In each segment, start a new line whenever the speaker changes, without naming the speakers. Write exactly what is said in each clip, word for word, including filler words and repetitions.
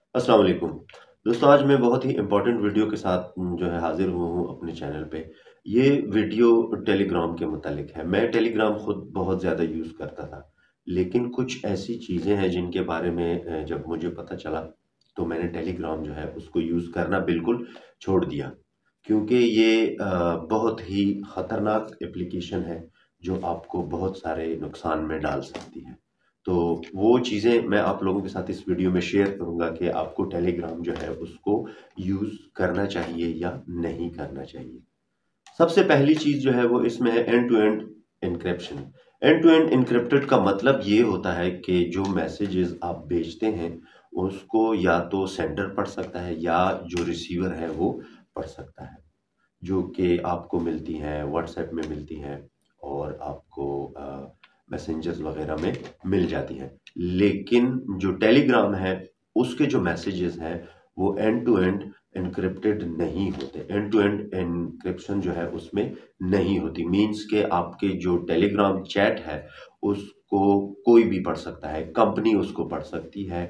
अस्सलाम वालेकुम। दोस्तों, आज मैं बहुत ही इम्पोर्टेंट वीडियो के साथ उम, जो है हाज़िर हुआ हूँ अपने चैनल पे। ये वीडियो टेलीग्राम के मुतालिक है। मैं टेलीग्राम खुद बहुत ज़्यादा यूज़ करता था, लेकिन कुछ ऐसी चीज़ें हैं जिनके बारे में अ, जब मुझे पता चला, तो मैंने टेलीग्राम जो है उसको यूज़ करना बिल्कुल छोड़ दिया। क्योंकि ये अ, बहुत ही ख़तरनाक एप्लीकेशन है, जो आपको बहुत सारे नुकसान में डाल सकती है। तो वो चीज़ें मैं आप लोगों के साथ इस वीडियो में शेयर करूँगा कि आपको टेलीग्राम जो है उसको यूज़ करना चाहिए या नहीं करना चाहिए। सबसे पहली चीज़ जो है वो इसमें है end to end encryption. End to end encrypted का मतलब ये होता है कि जो मैसेजेस आप भेजते हैं, उसको या तो सेंडर पढ़ सकता है या जो रिसीवर है वो पढ़ सकता है। जो कि आपको मिलती हैं व्हाट्सएप में मिलती हैं और आपको अ, मैसेंजर्स वगैरह में मिल जाती हैं। लेकिन जो टेलीग्राम है, उसके जो मैसेजेस हैं वो एंड टू एंड एन्क्रिप्टेड नहीं होते। एंड टू एंड एन्क्रिप्शन जो है उसमें नहीं होती। मीन्स के आपके जो टेलीग्राम चैट है उसको कोई भी पढ़ सकता है, कंपनी उसको पढ़ सकती है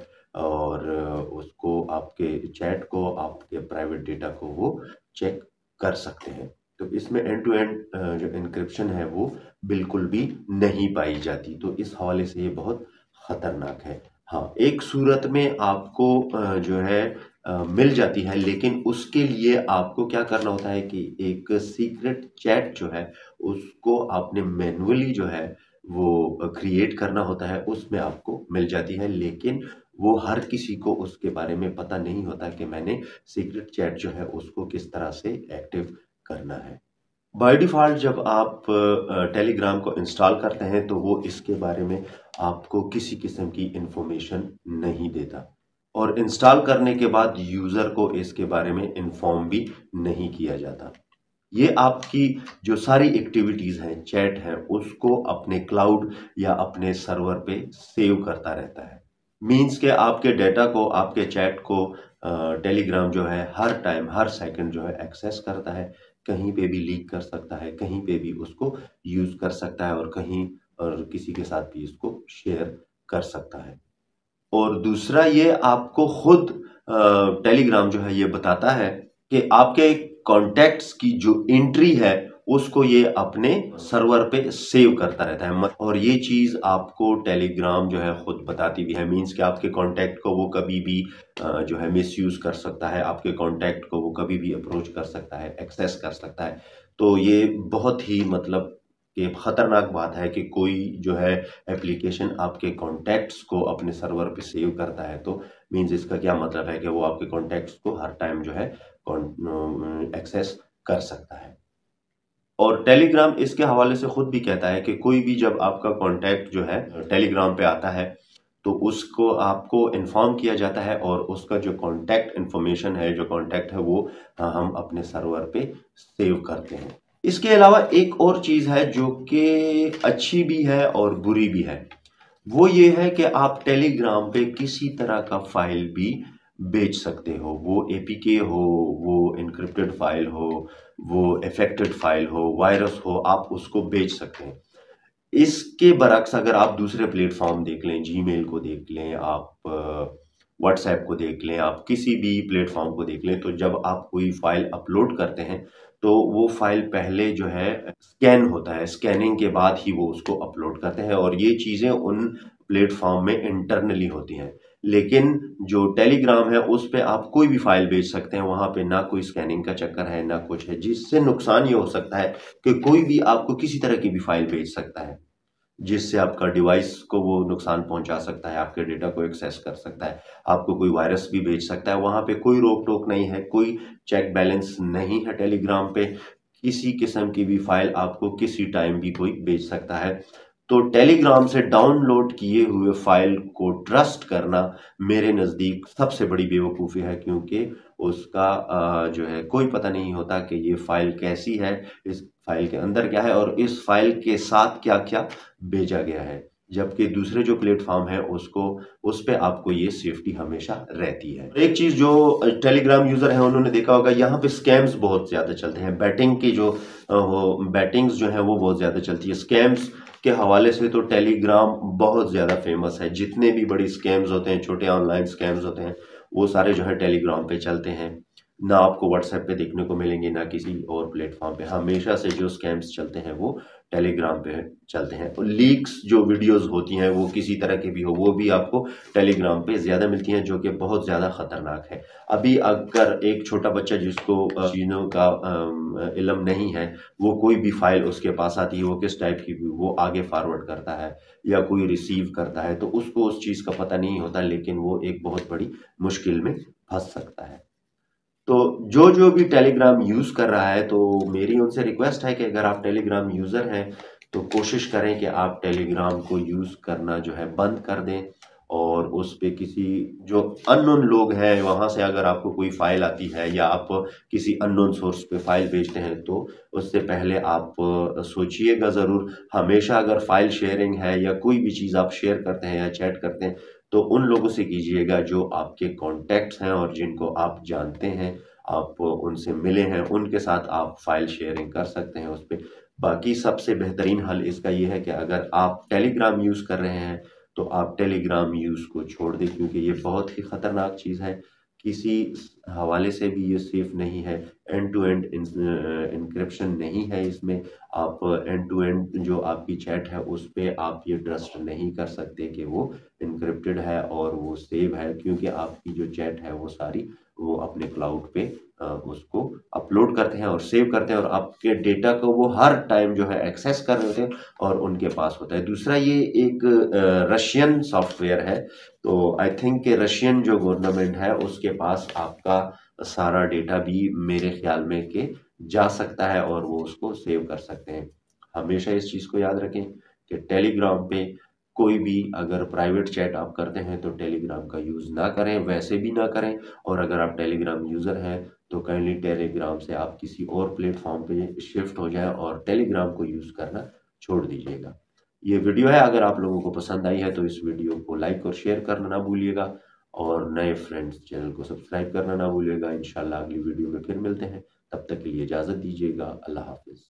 और उसको आपके चैट को, आपके प्राइवेट डेटा को वो चेक कर सकते हैं। तो इसमें एंड टू एंड अ, जो एन्क्रिप्शन है वो बिल्कुल भी नहीं पाई जाती। तो इस हवाले से ये बहुत ख़तरनाक है। हाँ, एक सूरत में आपको अ, जो है अ, मिल जाती है, लेकिन उसके लिए आपको क्या करना होता है कि एक सीक्रेट चैट जो है उसको आपने मैन्युअली जो है वो अ, क्रिएट करना होता है, उसमें आपको मिल जाती है। लेकिन वो हर किसी को उसके बारे में पता नहीं होता कि मैंने सीक्रेट चैट जो है उसको किस तरह से एक्टिव करना है। बाय डिफ़ॉल्ट जब आप अ, टेलीग्राम को इंस्टॉल करते हैं तो वो इसके बारे में आपको किसी किस्म की इन्फॉर्मेशन नहीं देता और इंस्टॉल करने के बाद यूज़र को इसके बारे में इन्फॉर्म भी नहीं किया जाता। ये आपकी जो सारी एक्टिविटीज़ हैं, चैट है, उसको अपने क्लाउड या अपने सर्वर पे सेव करता रहता है। मीन्स के आपके डेटा को, आपके चैट को अ, टेलीग्राम जो है हर टाइम, हर सेकंड जो है एक्सेस करता है। कहीं पे भी लीक कर सकता है, कहीं पे भी उसको यूज़ कर सकता है और कहीं और किसी के साथ भी इसको शेयर कर सकता है। और दूसरा ये आपको खुद अ, टेलीग्राम जो है ये बताता है कि आपके कॉन्टैक्ट्स की जो एंट्री है उसको ये अपने सर्वर पे सेव करता रहता है। मत और ये चीज़ आपको टेलीग्राम जो है खुद बताती भी है। मीन्स कि आपके कॉन्टैक्ट को वो कभी भी अ, जो है मिसयूज़ कर सकता है, आपके कॉन्टैक्ट को वो कभी भी अप्रोच कर सकता है, एक्सेस कर सकता है। तो ये बहुत ही मतलब ये खतरनाक बात है कि कोई जो है एप्लीकेशन आपके कॉन्टैक्ट्स को अपने सर्वर पे सेव करता है। तो मीन्स इसका क्या मतलब है कि वो आपके कॉन्टैक्ट्स को हर टाइम जो है कॉन एक्सेस कर सकता है। और टेलीग्राम इसके हवाले से खुद भी कहता है कि कोई भी जब आपका कॉन्टैक्ट जो है टेलीग्राम पे आता है, तो उसको आपको इन्फॉर्म किया जाता है और उसका जो कॉन्टैक्ट इन्फॉर्मेशन है, जो कॉन्टैक्ट है वो अ, हम अपने सर्वर पे सेव करते हैं। इसके अलावा एक और चीज़ है जो कि अच्छी भी है और बुरी भी है। वो ये है कि आप टेलीग्राम पे किसी तरह का फ़ाइल भी बेच सकते हो। वो एपीके हो, वो एन्क्रिप्टेड फ़ाइल हो, वो अफ़ेक्टेड फ़ाइल हो, वायरस हो, आप उसको बेच सकते हैं। इसके बरअक्स अगर आप दूसरे प्लेटफ़ॉर्म देख लें, जीमेल को देख लें, आप व्हाट्सऐप को देख लें, आप किसी भी प्लेटफ़ॉर्म को देख लें, तो जब आप कोई फ़ाइल अपलोड करते हैं, तो वो फ़ाइल पहले जो है स्कैन होता है, स्कैनिंग के बाद ही वो उसको अपलोड करते हैं और ये चीज़ें उन प्लेटफ़ॉर्म में इंटरनली होती हैं। लेकिन जो टेलीग्राम है, उस पे आप कोई भी फ़ाइल भेज सकते हैं, वहाँ पे ना कोई स्कैनिंग का चक्कर है, ना कुछ है, जिससे नुकसान ये हो सकता है कि कोई भी आपको किसी तरह की भी फ़ाइल भेज सकता है। जिससे आपका डिवाइस को वो नुकसान पहुंचा सकता है, आपके डेटा को एक्सेस कर सकता है, आपको कोई वायरस भी भेज सकता है। वहाँ पे कोई रोक-टोक नहीं है, कोई चेक बैलेंस नहीं है टेलीग्राम पे। किसी किस्म की भी फाइल आपको किसी टाइम भी कोई भेज सकता है। तो टेलीग्राम से डाउनलोड किए हुए फाइल को ट्रस्ट करना मेरे नज़दीक सबसे बड़ी बेवकूफ़ी है, क्योंकि उसका अ, जो है कोई पता नहीं होता कि ये फाइल कैसी है, इस फाइल के अंदर क्या है और इस फाइल के साथ क्या-क्या भेजा गया है। जबकि दूसरे जो प्लेटफ़ॉर्म है उसको उस पे आपको ये सेफ्टी हमेशा रहती है। एक चीज़ जो अ, टेलीग्राम यूज़र हैं उन्होंने देखा होगा, यहाँ पे स्कैम्स बहुत ज़्यादा चलते हैं। बैटिंग की जो अ, वो बैटिंग्स जो हैं वो बहुत ज़्यादा चलती है। स्कैम्स के हवाले से तो टेलीग्राम बहुत ज़्यादा फ़ेमस है। जितने भी बड़ी स्कैम्स होते हैं, छोटे ऑनलाइन स्कैम्स होते हैं, वो सारे जो है टेलीग्राम पे चलते हैं। ना आपको व्हाट्सएप पे देखने को मिलेंगे, ना किसी और प्लेटफॉर्म पे। हमेशा से जो स्कैम्स चलते हैं वो टेलीग्राम पे चलते हैं। और लीक्स जो वीडियोस होती हैं वो किसी तरह की भी हो, वो भी आपको टेलीग्राम पे ज़्यादा मिलती हैं, जो कि बहुत ज़्यादा खतरनाक है। अभी अगर एक छोटा बच्चा जिसको अ, चीज़ों का अम, इल्म नहीं है, वो कोई भी फाइल उसके पास आती है, वो किस टाइप की भी वो आगे फॉरवर्ड करता है या कोई रिसीव करता है, तो उसको उस चीज़ का पता नहीं होता, लेकिन वो एक बहुत बड़ी मुश्किल में फंस सकता है। तो जो जो भी टेलीग्राम यूज़ कर रहा है, तो मेरी उनसे रिक्वेस्ट है कि अगर आप टेलीग्राम यूज़र हैं तो कोशिश करें कि आप टेलीग्राम को यूज़ करना जो है बंद कर दें। और उस पे किसी जो अननोन लोग हैं वहाँ से अगर आपको कोई फाइल आती है या आप किसी अननोन सोर्स पे फाइल भेजते हैं, तो उससे पहले आप सोचिएगा ज़रूर। हमेशा अगर फाइल शेयरिंग है या कोई भी चीज़ आप शेयर करते हैं या चैट करते हैं, तो उन लोगों से कीजिएगा जो आपके कॉन्टैक्ट्स हैं और जिनको आप जानते हैं, आप उनसे मिले हैं, उनके साथ आप फाइल शेयरिंग कर सकते हैं उस पे। बाकी सबसे बेहतरीन हल इसका ये है कि अगर आप टेलीग्राम यूज़ कर रहे हैं, तो आप टेलीग्राम यूज़ को छोड़ दें, क्योंकि ये बहुत ही खतरनाक चीज़ है। किसी हवाले से भी ये सेफ नहीं है। एंड टू एंड इंक्रिप्शन नहीं है इसमें। आप एंड टू एंड जो आपकी चैट है उस पे आप ये ट्रस्ट नहीं कर सकते कि वो इनक्रिप्टेड है और वो सेव है, क्योंकि आपकी जो चैट है वो सारी वो अपने क्लाउड पे अ, उसको अपलोड करते हैं और सेव करते हैं, और आपके डेटा को वो हर टाइम जो है एक्सेस कर रहे होते हैं और उनके पास होता है। दूसरा, ये एक रशियन सॉफ्टवेयर है, तो आई थिंक कि रशियन जो गवर्नमेंट है उसके पास आपका सारा डेटा भी मेरे ख्याल में कि जा सकता है और वो उसको सेव कर सकते हैं। हमेशा इस चीज़ को याद रखें कि टेलीग्राम पे कोई भी अगर प्राइवेट चैट आप करते हैं तो टेलीग्राम का यूज़ ना करें, वैसे भी ना करें। और अगर आप टेलीग्राम यूज़र हैं तो काइंडली टेलीग्राम से आप किसी और प्लेटफॉर्म पे शिफ्ट हो जाएं और टेलीग्राम को यूज़ करना छोड़ दीजिएगा। ये वीडियो है, अगर आप लोगों को पसंद आई है तो इस वीडियो को लाइक और शेयर करना ना भूलिएगा, और नए फ्रेंड्स चैनल को सब्सक्राइब करना ना भूलिएगा। इंशाल्लाह अगली वीडियो में फिर मिलते हैं, तब तक के लिए इजाज़त दीजिएगा। अल्लाह हाफिज़।